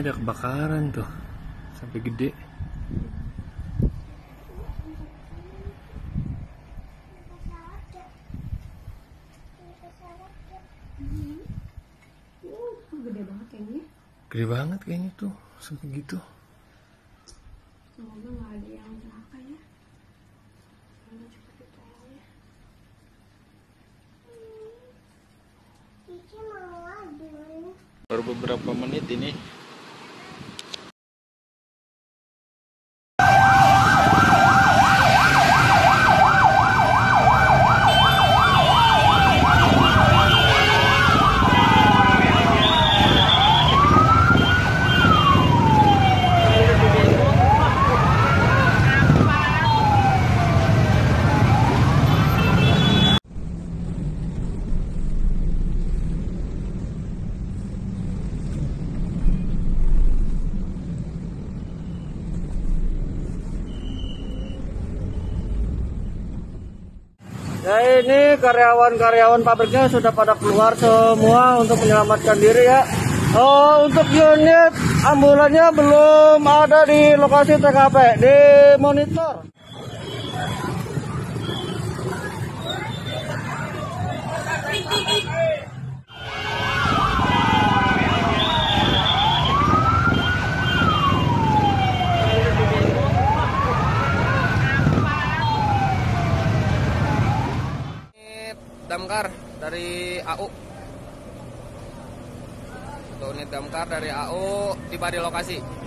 ada kebakaran tuh sampai gede. Gede banget kayaknya. Gede banget kayaknya tuh sampai gitu. Semoga nggak ada yang celaka ya. Semoga cepat ditolong ya. Baru beberapa menit ini. Ya, ini karyawan-karyawan pabriknya sudah pada keluar semua untuk menyelamatkan diri ya. Untuk unit ambulannya belum ada di lokasi TKP, di monitor. Damkar dari AU. Untuk unit damkar dari AU tiba di lokasi.